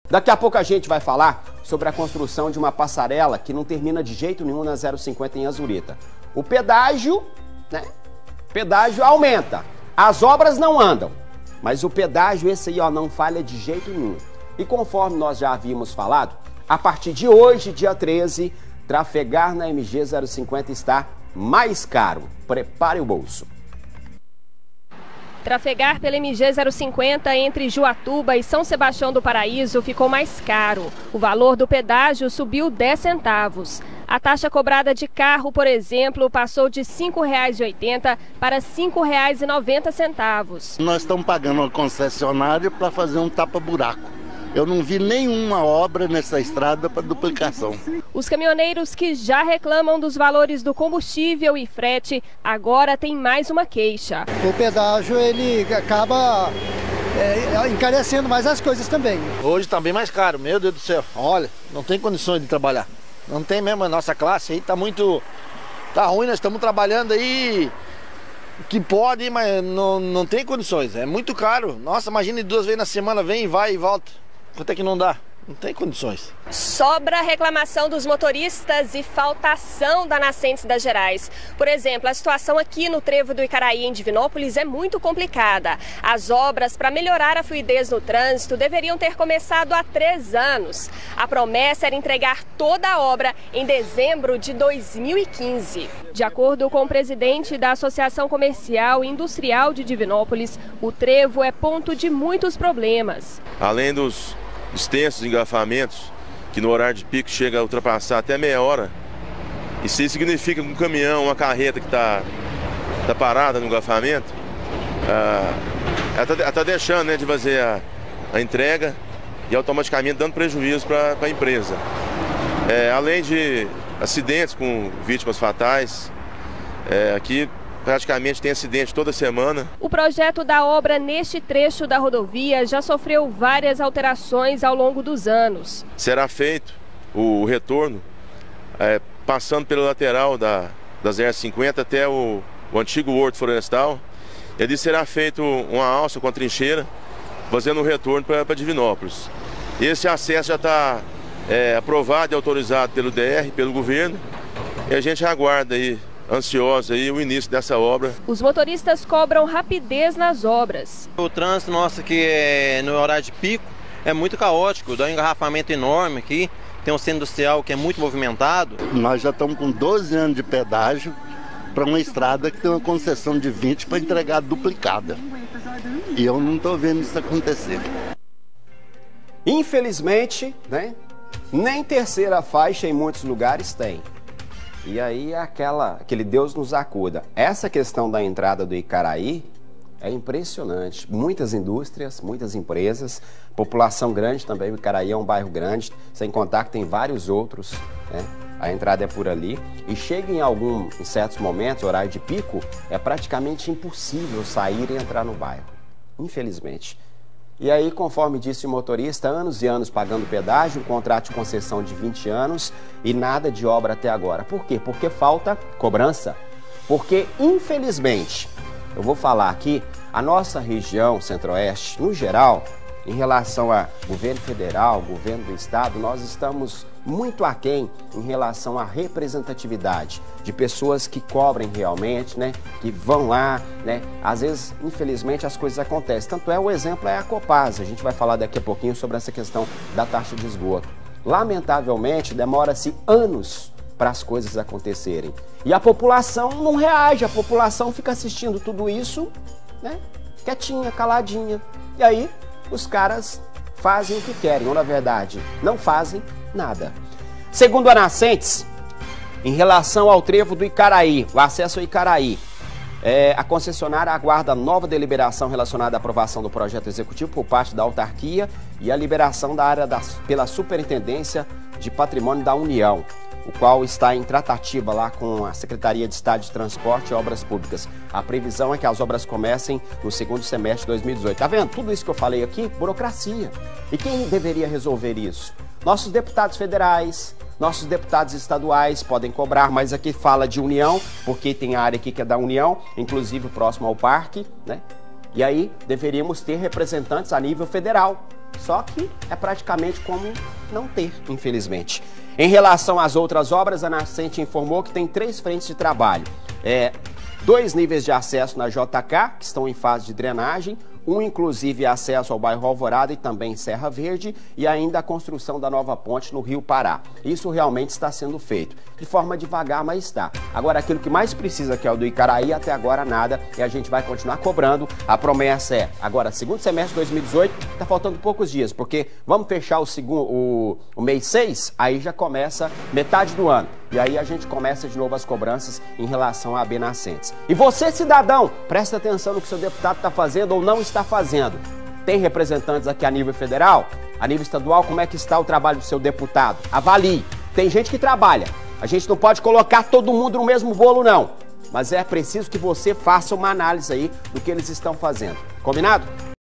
Daqui a pouco a gente vai falar sobre a construção de uma passarela que não termina de jeito nenhum na 050 em Azurita. O pedágio, né? Pedágio aumenta. As obras não andam, mas o pedágio esse aí, ó, não falha de jeito nenhum. E conforme nós já havíamos falado, a partir de hoje, dia 13, trafegar na MG 050 está mais caro. Prepare o bolso. Trafegar pela MG 050 entre Juatuba e São Sebastião do Paraíso ficou mais caro. O valor do pedágio subiu 10 centavos. A taxa cobrada de carro, por exemplo, passou de R$ 5,80 para R$ 5,90. Nós estamos pagando uma concessionária para fazer um tapa-buraco. Eu não vi nenhuma obra nessa estrada para duplicação. Os caminhoneiros que já reclamam dos valores do combustível e frete, agora tem mais uma queixa. O pedágio, ele acaba encarecendo mais as coisas também. Hoje está bem mais caro, meu Deus do céu. Olha, não tem condições de trabalhar. Não tem mesmo, a nossa classe aí tá muito... Tá ruim, nós estamos trabalhando aí que pode, mas não tem condições. É muito caro. Nossa, imagine 2 vezes na semana, vem, vai e volta. Quanto é que não dá? Não tem condições. Sobra a reclamação dos motoristas e faltação da Nascentes das Gerais. Por exemplo, a situação aqui no trevo do Icaraí, em Divinópolis, é muito complicada. As obras para melhorar a fluidez no trânsito deveriam ter começado há 3 anos. A promessa era entregar toda a obra em dezembro de 2015. De acordo com o presidente da Associação Comercial e Industrial de Divinópolis, o trevo é ponto de muitos problemas. Além dos extensos engarrafamentos, que no horário de pico chega a ultrapassar até meia hora. Isso significa que um caminhão, uma carreta que está parada no engarrafamento, ela está deixando, né, de fazer a entrega e automaticamente dando prejuízo para a empresa. Além de acidentes com vítimas fatais, aqui praticamente tem acidente toda semana. O projeto da obra neste trecho da rodovia já sofreu várias alterações ao longo dos anos. Será feito o retorno passando pela lateral da 050 até o antigo horto florestal. E ali será feito uma alça com a trincheira, fazendo o retorno para Divinópolis. Esse acesso já está aprovado e autorizado pelo DR, pelo governo, e a gente aguarda aí, ansiosos aí, o início dessa obra. Os motoristas cobram rapidez nas obras. O trânsito nosso aqui no horário de pico é muito caótico, dá um engarrafamento enorme aqui, tem um centro industrial que é muito movimentado. Nós já estamos com 12 anos de pedágio para uma estrada que tem uma concessão de 20 para entregar duplicada. E eu não estou vendo isso acontecer. Infelizmente, né, nem terceira faixa em muitos lugares tem. E aí aquele Deus nos acuda. Essa questão da entrada do Icaraí é impressionante. Muitas indústrias, muitas empresas, população grande também. O Icaraí é um bairro grande, sem contar que tem vários outros, né? A entrada é por ali. E chega em certos momentos, horário de pico, é praticamente impossível sair e entrar no bairro. Infelizmente. E aí, conforme disse o motorista, anos e anos pagando pedágio, um contrato de concessão de 20 anos e nada de obra até agora. Por quê? Porque falta cobrança. Porque, infelizmente, eu vou falar aqui, a nossa região centro-oeste, no geral, em relação a governo federal, governo do estado, nós estamos muito aquém em relação à representatividade de pessoas que cobrem realmente, né, que vão lá, né, às vezes, infelizmente, as coisas acontecem. Tanto o exemplo é a Copasa, a gente vai falar daqui a pouquinho sobre essa questão da taxa de esgoto. Lamentavelmente, demora-se anos para as coisas acontecerem. E a população não reage, a população fica assistindo tudo isso, né, quietinha, caladinha. E aí, os caras fazem o que querem, ou na verdade, não fazem nada. Segundo a Nascentes, em relação ao trevo do Icaraí, o acesso ao Icaraí, a concessionária aguarda nova deliberação relacionada à aprovação do projeto executivo por parte da autarquia e a liberação da área pela Superintendência de Patrimônio da União, o qual está em tratativa lá com a Secretaria de Estado de Transporte e Obras Públicas. A previsão é que as obras comecem no segundo semestre de 2018. Tá vendo? Tudo isso que eu falei aqui, burocracia. E quem deveria resolver isso? Nossos deputados federais, nossos deputados estaduais podem cobrar, mas aqui fala de União, porque tem a área aqui que é da União, inclusive próximo ao parque, né? E aí deveríamos ter representantes a nível federal. Só que é praticamente como não ter, infelizmente. Em relação às outras obras, a Nascente informou que tem 3 frentes de trabalho. 2 níveis de acesso na JK, que estão em fase de drenagem, inclusive acesso ao bairro Alvorada e também Serra Verde, e ainda a construção da nova ponte no Rio Pará. Isso realmente está sendo feito. De forma devagar, mas está. Agora, aquilo que mais precisa, que é o do Icaraí, até agora nada, e a gente vai continuar cobrando. A promessa é, agora, segundo semestre de 2018, está faltando poucos dias, porque vamos fechar o mês 6, aí já começa metade do ano. E aí a gente começa de novo as cobranças em relação a AB Nascentes. E você, cidadão, presta atenção no que seu deputado está fazendo ou não está fazendo. Tem representantes aqui a nível federal, a nível estadual, como é que está o trabalho do seu deputado? Avalie. Tem gente que trabalha. A gente não pode colocar todo mundo no mesmo bolo, não. Mas é preciso que você faça uma análise aí do que eles estão fazendo. Combinado?